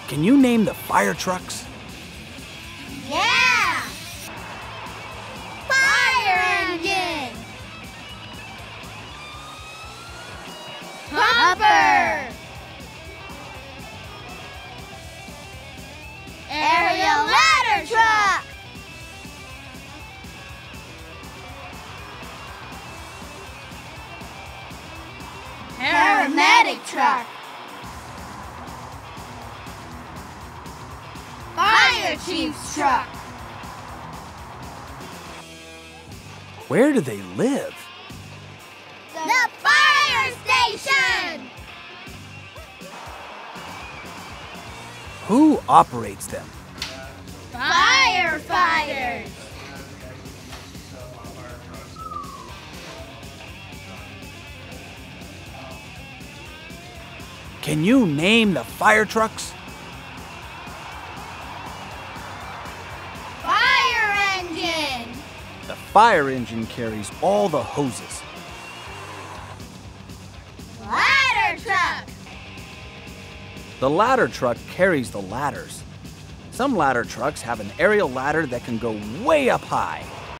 Can you name the fire trucks? Yeah! Fire engine! Hopper! Aerial ladder truck! Paramedic truck! Fire chief's truck! Where do they live? The fire station! Who operates them? Firefighters! Can you name the fire trucks? Fire engine! The fire engine carries all the hoses. Ladder truck! The ladder truck carries the ladders. Some ladder trucks have an aerial ladder that can go way up high.